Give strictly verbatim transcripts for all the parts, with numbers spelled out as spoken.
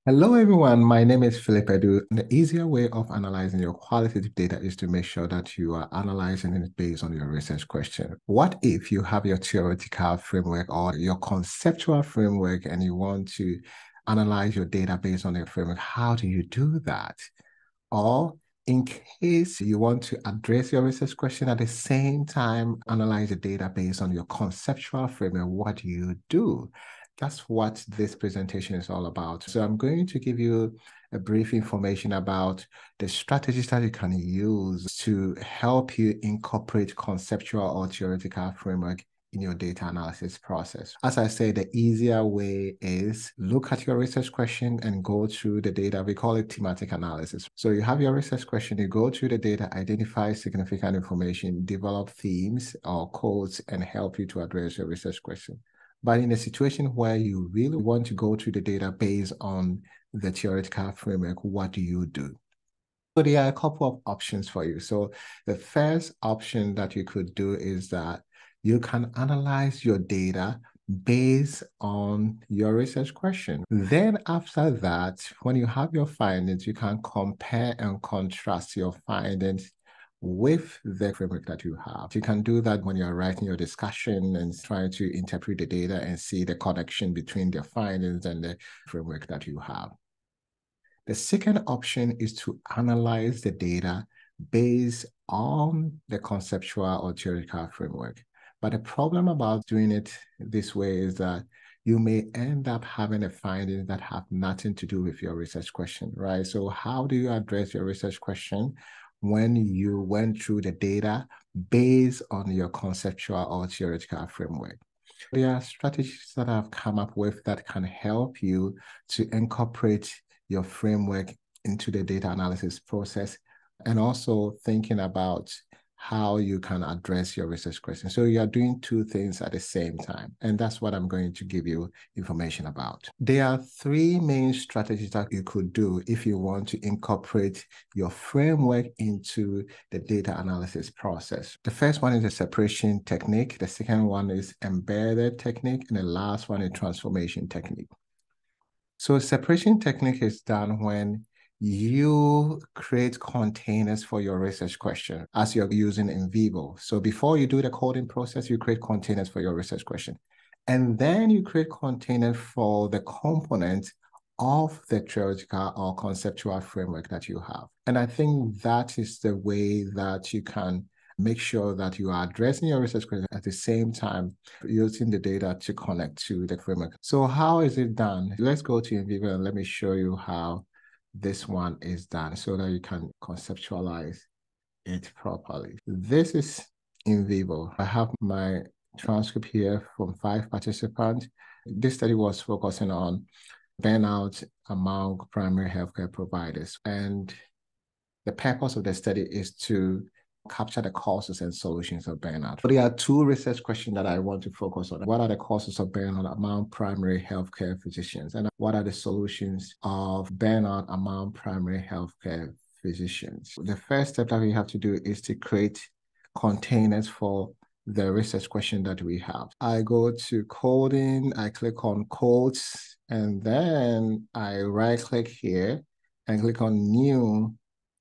Hello, everyone. My name is Philip Edu. The easier way of analyzing your qualitative data is to make sure that you are analyzing it based on your research question. What if you have your theoretical framework or your conceptual framework and you want to analyze your data based on your framework? How do you do that? Or in case you want to address your research question at the same time, analyze the data based on your conceptual framework, what do you do? That's what this presentation is all about. So I'm going to give you a brief information about the strategies that you can use to help you incorporate conceptual or theoretical framework in your data analysis process. As I say, the easier way is look at your research question and go through the data. We call it thematic analysis. So you have your research question, you go through the data, identify significant information, develop themes or codes, and help you to address your research question. But in a situation where you really want to go through the data based on the theoretical framework, what do you do? So there are a couple of options for you. So the first option that you could do is that you can analyze your data based on your research question. Then after that, when you have your findings, you can compare and contrast your findings with the framework that you have. You can do that when you're writing your discussion and trying to interpret the data and see the connection between the findings and the framework that you have. The second option is to analyze the data based on the conceptual or theoretical framework. But the problem about doing it this way is that you may end up having a findings that have nothing to do with your research question, right? So how do you address your research question when you went through the data based on your conceptual or theoretical framework? There are strategies that I've come up with that can help you to incorporate your framework into the data analysis process and also thinking about how you can address your research question. So you are doing two things at the same time, and that's what I'm going to give you information about. There are three main strategies that you could do if you want to incorporate your framework into the data analysis process. The first one is a separation technique. The second one is embedded technique, and the last one is transformation technique. So separation technique is done when you create containers for your research question as you're using NVivo. So before you do the coding process, you create containers for your research question. And then you create containers for the component of the theoretical or conceptual framework that you have. And I think that is the way that you can make sure that you are addressing your research question at the same time using the data to connect to the framework. So how is it done? Let's go to NVivo and let me show you how this one is done so that you can conceptualize it properly. This is NVivo. I have my transcript here from five participants. This study was focusing on burnout among primary healthcare providers. And the purpose of the study is to capture the causes and solutions of burnout. So there are two research questions that I want to focus on. What are the causes of burnout among primary healthcare physicians? And what are the solutions of burnout among primary healthcare physicians? The first step that we have to do is to create containers for the research question that we have. I go to coding, I click on codes, and then I right click here and click on new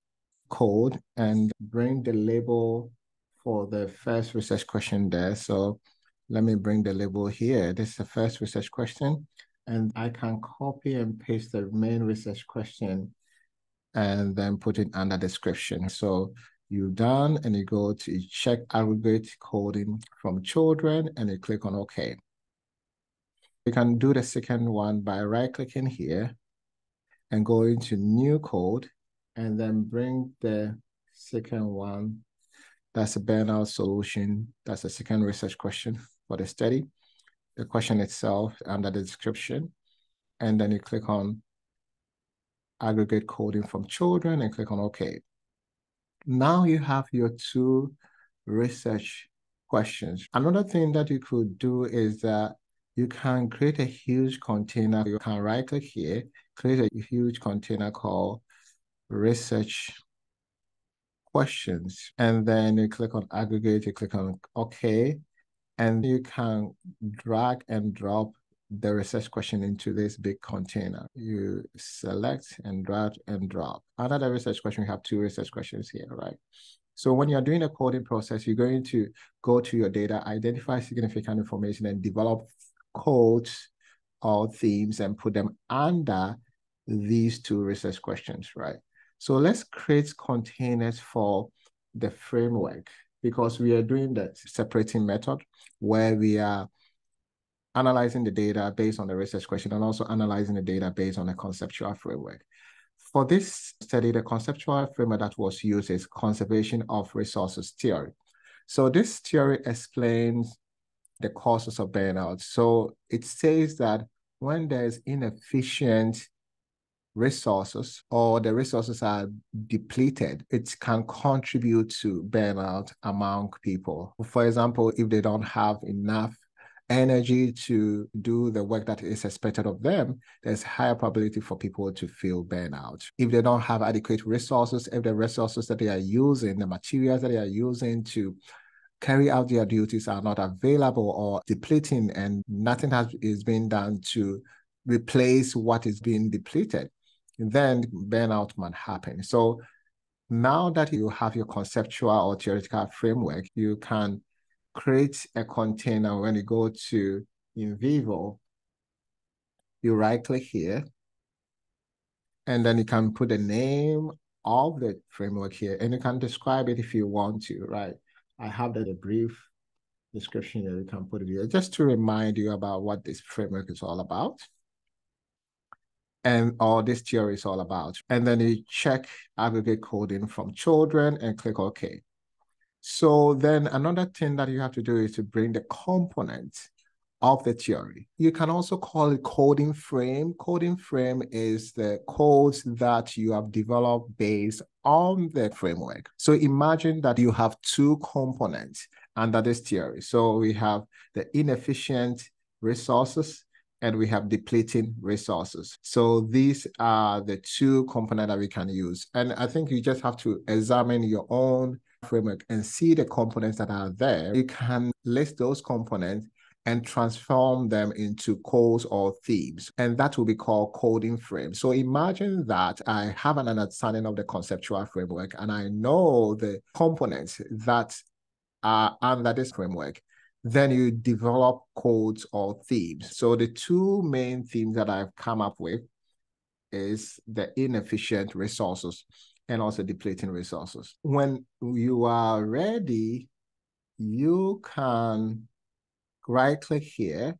code and bring the label for the first research question there. So let me bring the label here. This is the first research question, and I can copy and paste the main research question and then put it under description. So you've done, and you go to check aggregate coding from children, and you click on OK. You can do the second one by right-clicking here and go into new code, and then bring the second one. That's a burnout solution. That's the second research question for the study. The question itself under the description. And then you click on aggregate coding from children and click on OK. Now you have your two research questions. Another thing that you could do is that you can create a huge container. You can right click here, create a huge container called research questions, and then you click on aggregate, you click on OK, and you can drag and drop the research question into this big container. You select and drag and drop. Under the research question, we have two research questions here, right? So when you're doing a coding process, you're going to go to your data, identify significant information, and develop codes or themes and put them under these two research questions, right? So let's create containers for the framework, because we are doing the separating method where we are analyzing the data based on the research question and also analyzing the data based on a conceptual framework. For this study, the conceptual framework that was used is conservation of resources theory. So this theory explains the causes of burnout. So it says that when there's inefficient resources or the resources are depleted, it can contribute to burnout among people. For example, if they don't have enough energy to do the work that is expected of them, there's higher probability for people to feel burnout. If they don't have adequate resources, if the resources that they are using, the materials that they are using to carry out their duties are not available or depleting, and nothing has is being done to replace what is being depleted, then burnout might happen. So now that you have your conceptual or theoretical framework, you can create a container. When you go to NVivo, you right click here, and then you can put the name of the framework here, and you can describe it if you want to, right? I have the brief description here, you can put it here, just to remind you about what this framework is all about and all this theory is all about. And then you check aggregate coding from children and click OK. So then another thing that you have to do is to bring the components of the theory. You can also call it coding frame. Coding frame is the codes that you have developed based on the framework. So imagine that you have two components under this theory. So we have the inefficient resources and we have depleting resources. So these are the two components that we can use. And I think you just have to examine your own framework and see the components that are there. You can list those components and transform them into codes or themes. And that will be called coding frame. So imagine that I have an understanding of the conceptual framework and I know the components that are under this framework. Then you develop codes or themes. So the two main themes that I've come up with is the inefficient resources and also depleting resources. When you are ready, you can right click here,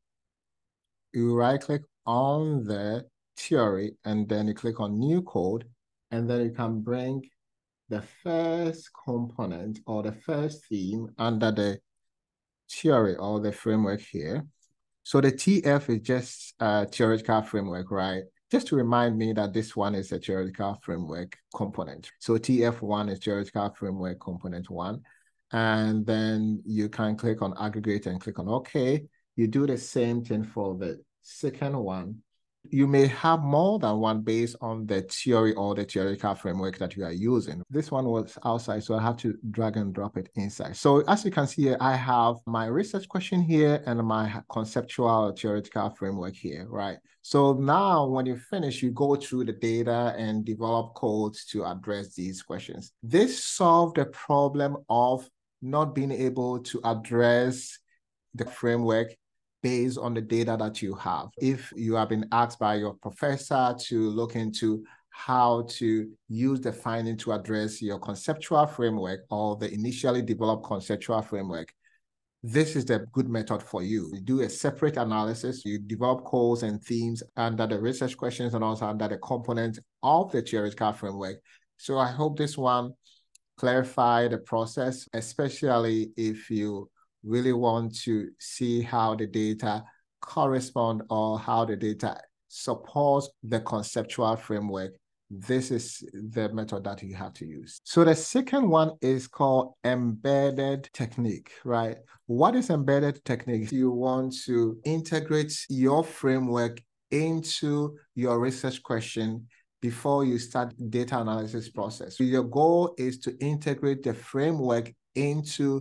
you right click on the theory, and then you click on new code, and then you can bring the first component or the first theme under the theory or the framework here. So the T F is just a theoretical framework, right? Just to remind me that this one is a theoretical framework component. So T F one is theoretical framework component one. And then you can click on aggregate and click on OK. You do the same thing for the second one. You may have more than one based on the theory or the theoretical framework that you are using. This one was outside, so I have to drag and drop it inside. So as you can see here, I have my research question here and my conceptual or theoretical framework here, right? So now when you finish, you go through the data and develop codes to address these questions. This solved the problem of not being able to address the framework based on the data that you have. If you have been asked by your professor to look into how to use the finding to address your conceptual framework or the initially developed conceptual framework, this is the good method for you. You do a separate analysis, you develop codes and themes under the research questions and also under the component of the theoretical framework. So I hope this one clarify the process, especially if you really want to see how the data correspond or how the data supports the conceptual framework. This is the method that you have to use. So the second one is called embedded technique, right? What is embedded technique? You want to integrate your framework into your research question before you start the data analysis process. So your goal is to integrate the framework into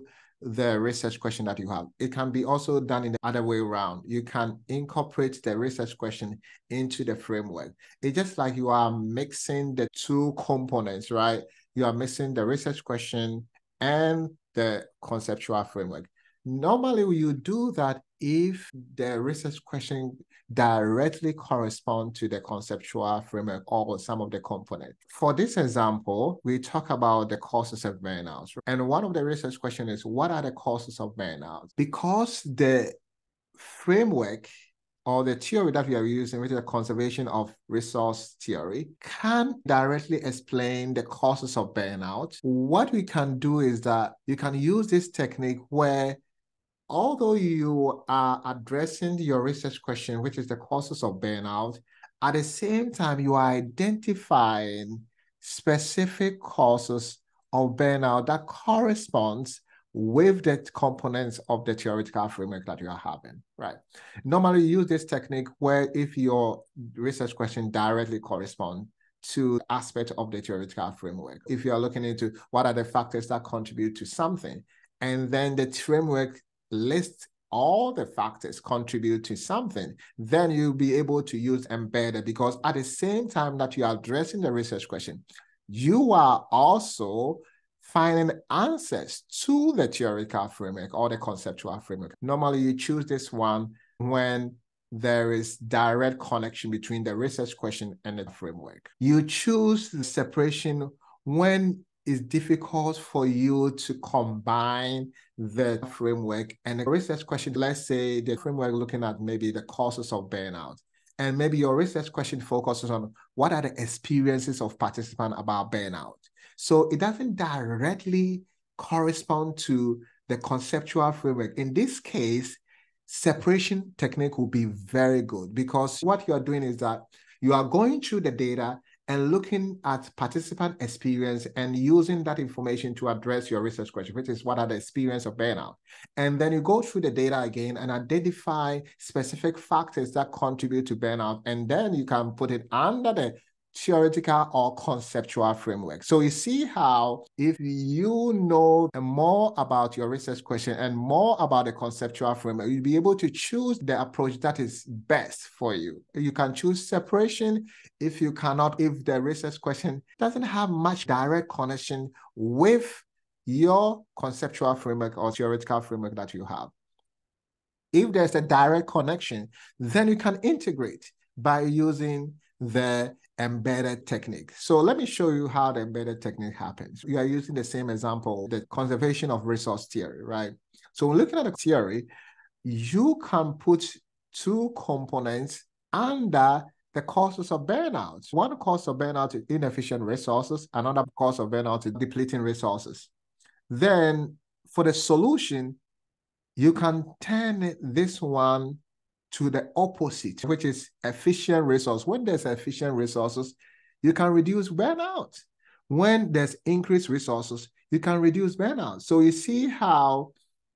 the research question that you have. It can be also done in the other way around. You can incorporate the research question into the framework. It's just like you are mixing the two components, right? You are mixing the research question and the conceptual framework. Normally, you do that if the research question directly correspond to the conceptual framework or some of the components. For this example, we talk about the causes of burnout. And one of the research questions is, what are the causes of burnout? Because the framework or the theory that we are using, which is the conservation of resource theory, can directly explain the causes of burnout. What we can do is that you can use this technique where, although you are addressing your research question, which is the causes of burnout, at the same time, you are identifying specific causes of burnout that corresponds with the components of the theoretical framework that you are having, right? Normally, you use this technique where if your research question directly corresponds to aspect of the theoretical framework, if you are looking into what are the factors that contribute to something, and then the framework list all the factors contribute to something, then you'll be able to use embedded, because at the same time that you are addressing the research question, you are also finding answers to the theoretical framework or the conceptual framework. Normally, you choose this one when there is direct connection between the research question and the framework. You choose the separation when it's difficult for you to combine the framework and the research question. Let's say the framework looking at maybe the causes of burnout, and maybe your research question focuses on what are the experiences of participants about burnout. So it doesn't directly correspond to the conceptual framework. In this case, separation technique will be very good, because what you are doing is that you are going through the data and looking at participant experience and using that information to address your research question, which is what are the experience of burnout. And then you go through the data again and identify specific factors that contribute to burnout. And then you can put it under the theoretical or conceptual framework. So you see how if you know more about your research question and more about the conceptual framework, you'll be able to choose the approach that is best for you. You can choose separation if you cannot, if the research question doesn't have much direct connection with your conceptual framework or theoretical framework that you have. If there's a direct connection, then you can integrate by using the embedded technique. So let me show you how the embedded technique happens. We are using the same example, the conservation of resource theory, right? So when looking at the theory, you can put two components under the causes of burnout. One cause of burnout is inefficient resources. Another cause of burnout is depleting resources. Then for the solution, you can turn this one to the opposite, which is efficient resource. When there's efficient resources, you can reduce burnout. When there's increased resources, you can reduce burnout. So you see how,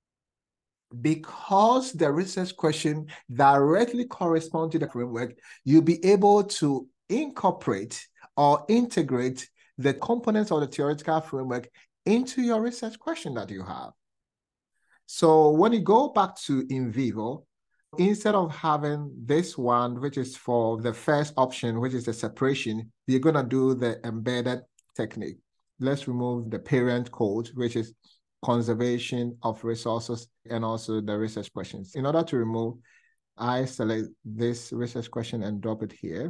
because the research question directly corresponds to the framework, you'll be able to incorporate or integrate the components of the theoretical framework into your research question that you have. So when you go back to NVivo, instead of having this one, which is for the first option, which is the separation, you're going to do the embedded technique. Let's remove the parent code, which is conservation of resources, and also the research questions. In order to remove, I select this research question and drop it here.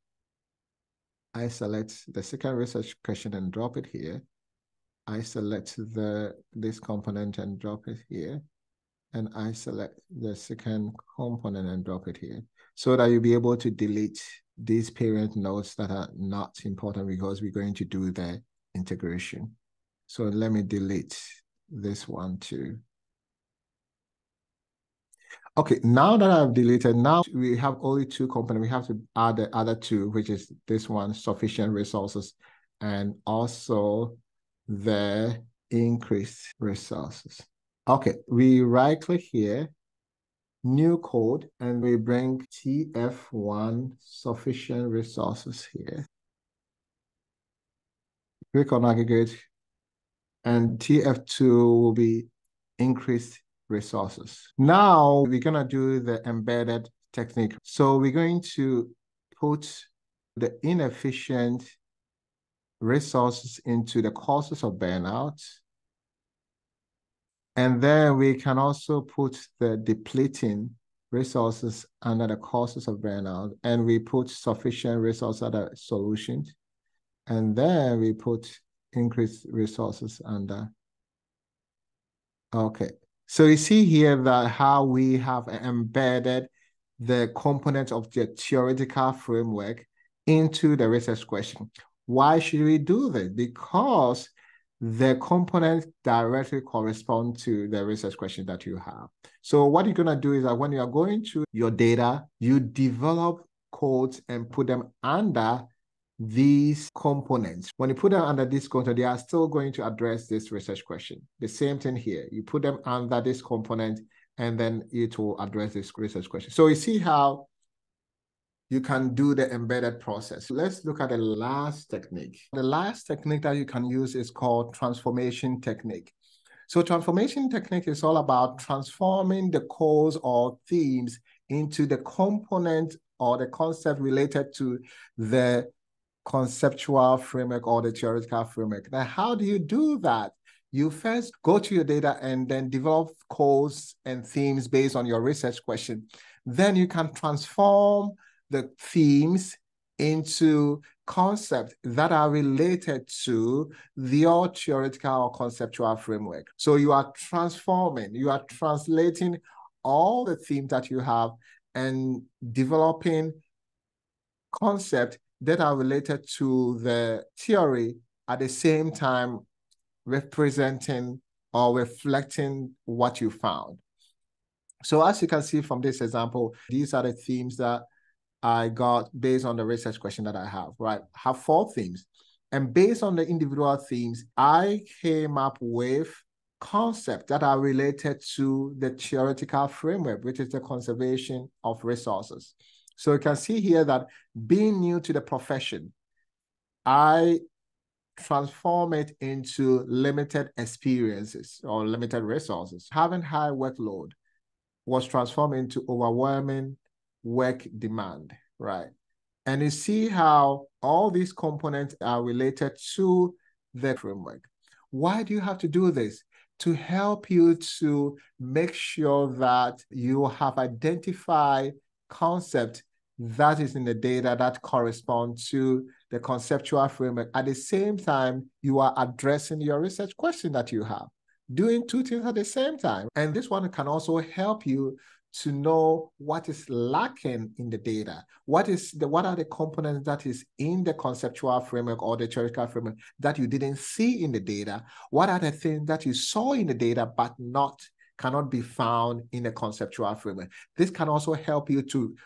I select the second research question and drop it here. I select the this component and drop it here. And I select the second component and drop it here, so that you'll be able to delete these parent nodes that are not important, because we're going to do the integration. So let me delete this one too. Okay, now that I've deleted, now we have only two components. We have to add the other two, which is this one, sufficient resources, and also the increased resources. Okay, we right click here, new code, and we bring T F one sufficient resources here. Click on aggregate, and T F two will be increased resources. Now we're going to do the embedded technique. So we're going to put the inefficient resources into the causes of burnout. And then we can also put the depleting resources under the causes of burnout. And we put sufficient resources under solutions. And then we put increased resources under. Okay. So you see here that how we have embedded the components of the theoretical framework into the research question. Why should we do this? Because the components directly correspond to the research question that you have. So what you're going to do is that when you are going through your data, you develop codes and put them under these components. When you put them under this component, they are still going to address this research question. The same thing here. You put them under this component, and then it will address this research question. So you see how you can do the embedded process. Let's look at the last technique. The last technique that you can use is called transformation technique. So transformation technique is all about transforming the codes or themes into the component or the concept related to the conceptual framework or the theoretical framework. Now, how do you do that? You first go to your data and then develop codes and themes based on your research question. Then you can transform the themes into concepts that are related to your theoretical or conceptual framework. So you are transforming, you are translating all the themes that you have and developing concepts that are related to the theory at the same time representing or reflecting what you found. So as you can see from this example, these are the themes that I got based on the research question that I have, right? I have four themes. And based on the individual themes, I came up with concepts that are related to the theoretical framework, which is the conservation of resources. So you can see here that being new to the profession, I transform it into limited experiences or limited resources. Having high workload was transformed into overwhelming work demand, right? And you see how all these components are related to the framework. Why do you have to do this? To help you to make sure that you have identified concept that is in the data that correspond to the conceptual framework. At the same time, you are addressing your research question that you have, doing two things at the same time. And this one can also help you to know what is lacking in the data. What is the what are the components that is in the conceptual framework or the theoretical framework that you didn't see in the data? What are the things that you saw in the data but not cannot be found in the conceptual framework? This can also help you to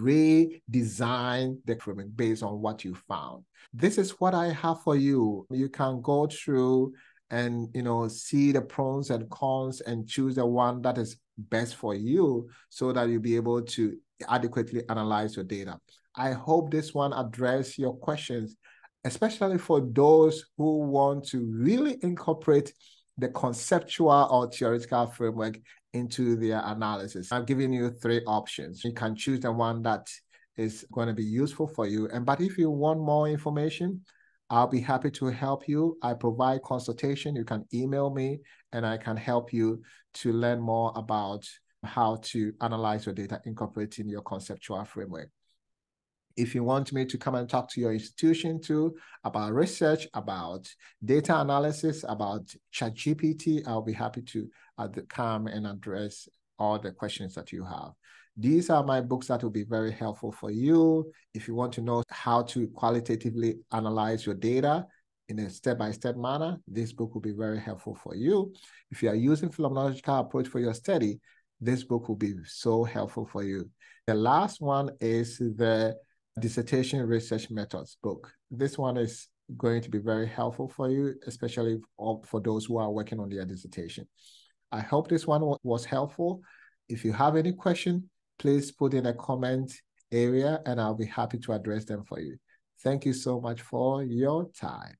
redesign the framework based on what you found. This is what I have for you. You can go through and you know see the pros and cons and choose the one that is best for you so that you'll be able to adequately analyze your data. I hope this one addressed your questions, especially for those who want to really incorporate the conceptual or theoretical framework into their analysis. I've given you three options. You can choose the one that is going to be useful for you. And but if you want more information, I'll be happy to help you. I provide consultation. You can email me and I can help you to learn more about how to analyze your data incorporating your conceptual framework. If you want me to come and talk to your institution too about research, about data analysis, about ChatGPT, I'll be happy to uh, come and address all the questions that you have. These are my books that will be very helpful for you. If you want to know how to qualitatively analyze your data in a step-by-step manner, this book will be very helpful for you. If you are using phenomenological approach for your study, this book will be so helpful for you. The last one is the Dissertation Research Methods book. This one is going to be very helpful for you, especially for those who are working on their dissertation. I hope this one was helpful. If you have any question, please put in a comment area and I'll be happy to address them for you. Thank you so much for your time.